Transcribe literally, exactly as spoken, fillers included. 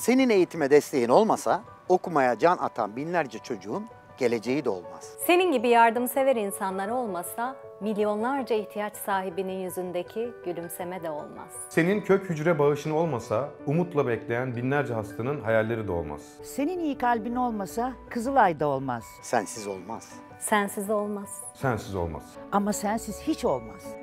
Senin eğitime desteğin olmasa okumaya can atan binlerce çocuğun geleceği de olmaz. Senin gibi yardımsever insanlar olmasa milyonlarca ihtiyaç sahibinin yüzündeki gülümseme de olmaz. Senin kök hücre bağışın olmasa umutla bekleyen binlerce hastanın hayalleri de olmaz. Senin iyi kalbin olmasa Kızılay da olmaz. Sensiz olmaz. Sensiz olmaz. Sensiz olmaz. Ama sensiz hiç olmaz.